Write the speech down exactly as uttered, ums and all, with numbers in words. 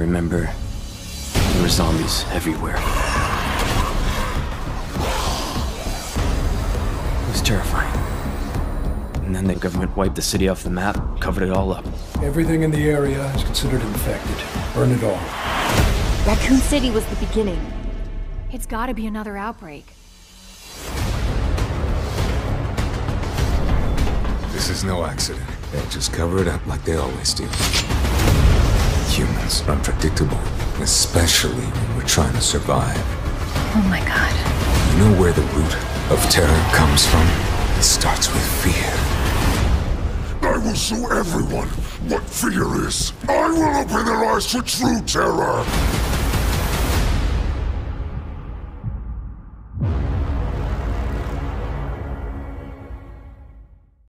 remember, there were zombies everywhere. It was terrifying. And then the government wiped the city off the map, covered it all up. Everything in the area is considered infected. Burn it all. Raccoon City was the beginning. It's gotta be another outbreak. This is no accident. They just cover it up like they always do. Humans are unpredictable, especially when we're trying to survive. Oh my god. You know where the root of terror comes from? It starts with fear. I will show everyone what fear is. I will open their eyes to true terror.